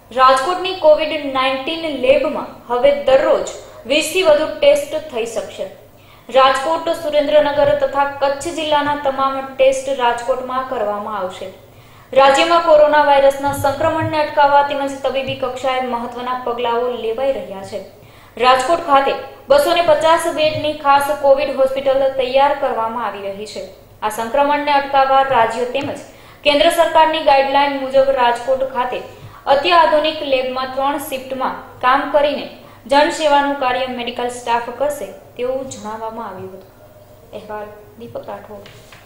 રાજકોટની કોવિડ-19 લેબમાં હવે દરરોજ 20 થી વધુ ટેસ્ટ થઈ શકશે। રાજકોટ, સુરેન્દ્રનગર તથા કચ્છ જિલ્લાના તમામ ટેસ્ટ રાજકોટમાં કરવામાં આવશે। રાજ્યમાં કોરોના વાયરસના સંક્રમણને અટકાવવા તેમજ તબીબી કક્ષાએ મહત્વના પગલાઓ લેવાઈ રહ્યા છે। રાજકોટ ખાતે 250 બેડની ખાસ કોવિડ હોસ્પિટલ તૈયાર કરવામાં આવી રહી છે। આ સંક્રમણને અટકાવવા રાજ્ય તેમજ કેન્દ્ર સરકારની ગાઈડલાઈન મુજબ રાજકોટ ખાતે અત્યાધુનિક લેબમાં 3 શિફ્ટમાં કામ કરીને જનસેવાનું કાર્ય મેડિકલ સ્ટાફ કરશે તેવું જણાવવામાં આવ્યું હતું। અહેવાલ દીપક રાઠોડ।